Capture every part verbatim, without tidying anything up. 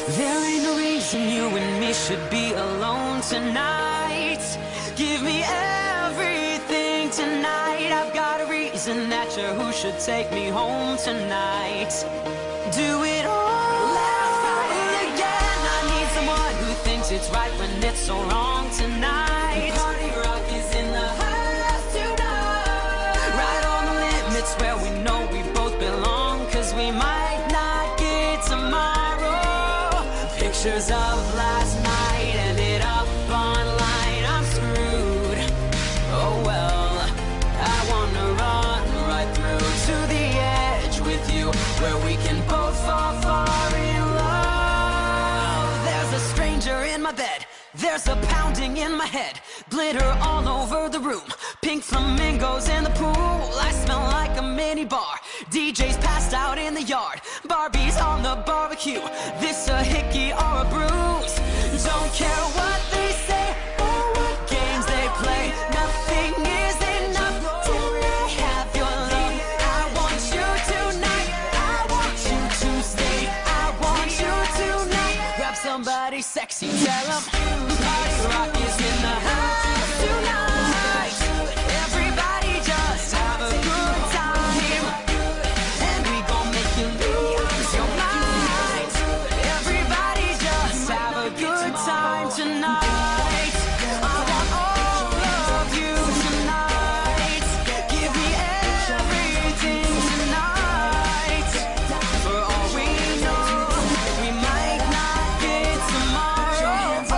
There ain't no reason you and me should be alone tonight. Give me everything tonight. I've got a reason that you're who should take me home tonight. Do it all again. I need someone who thinks it's right when it's so wrong tonight. Party rock is in the house tonight. Right on the limits where we know we both belong, 'cause we might not get tomorrow. Pictures of last night ended up online. I'm screwed. Oh well, I wanna run right through to the edge with you, where we can both fall far in love. There's a stranger in my bed, there's a pounding in my head, glitter all over the room, pink flamingos in the pool. I smell like a mini bar, D J's passed out in the yard, Barbie's on the barbecue. This a hickey or a bruise. Don't care what they say or what games they play, nothing is enough till I have your love. I want you tonight, I want you to stay, I want you tonight. Grab somebody sexy, tell them party rock is in the house tonight. Everybody just have a good time, and we gon' make you lose your mind. Everybody just have a good time tonight. I want all of you tonight. Give me everything tonight. For all we know, we might not get tomorrow.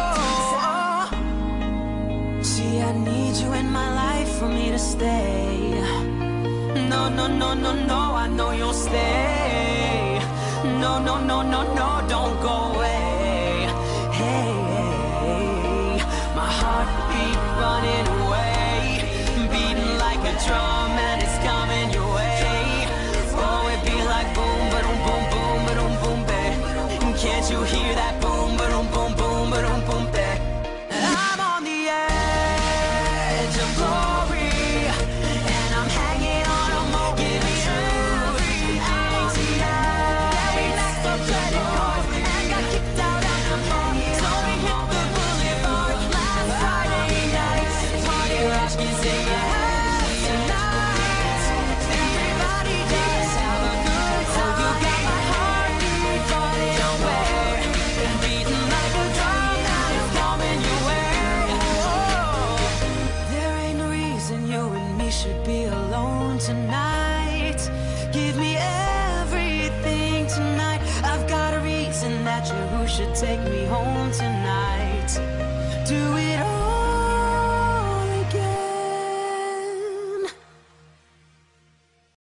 See, I need you in my life for me to stay. No, no, no, no, no, I know you'll stay. No, no, no, no, no, don't go away. Hey, hey, my heartbeat running away, beating like a drum and it's coming your way. Oh, it be like boom, ba-dum, boom, boom, ba-dum, boom, babe. Can't you hear that boom, ba-dum, boom, boom, ba-dum, boom, babe? I'm on the edge of glory, and I'm hanging on a moment. Give me everything tonight. Yeah, we maxed our credit card and got kicked out at the bar, so we hit the boulevard last Friday night. Party rock is in the house tonight. Everybody just have a good time. You got my heartbeat running away, beating like a drum that is coming your way. Oh, there ain't no reason you and me should be alone tonight. Give me everything tonight. I've got a reason that you're who should take me home tonight. Do it